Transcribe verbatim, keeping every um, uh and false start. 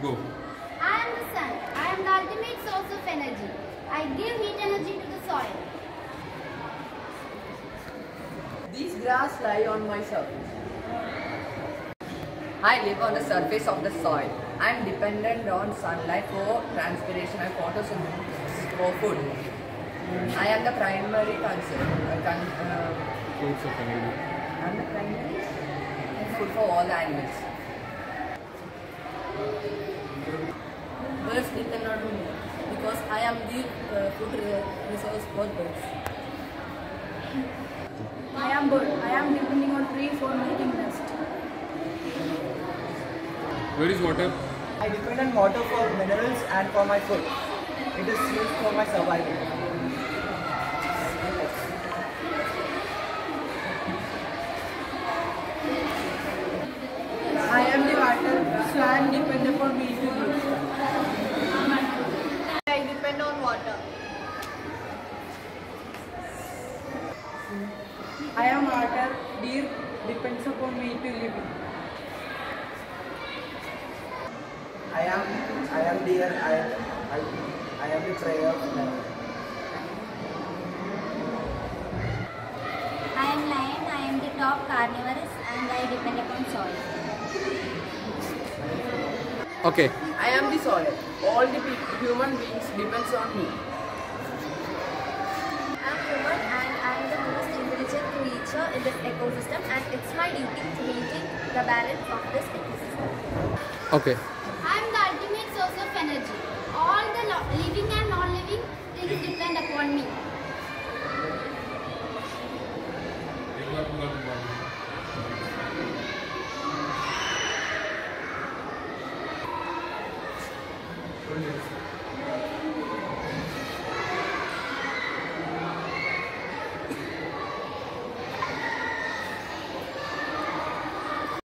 Go. I am the sun. I am the ultimate source of energy. I give heat energy to the soil. These grass lie on my surface. I live on the surface of the soil. I am dependent on sunlight for transpiration and photosynthesis for food. I am the primary concern. Uh, con uh, Fruits of energy. I am the primary food for all the animals. Birds depend on me because I am the uh, food resource for birds. I am bird. I am depending on tree for making nest. Where is water? I depend on water for minerals and for my food. It is used for my survival. I am the water, so I am dependent upon me to live. I depend on water. I am water, deer depends upon me to live. I am I am deer. I I, I am the prey of life. I am lion. I am the top carnivorous and I depend upon soil. Okay. I am the soil. All the human beings depends on me. I am human and I am the most intelligent creature in this ecosystem and it's my duty to maintain the balance of this ecosystem. Okay. I am the ultimate source of energy. All the living and non-living things depend upon me. Yes.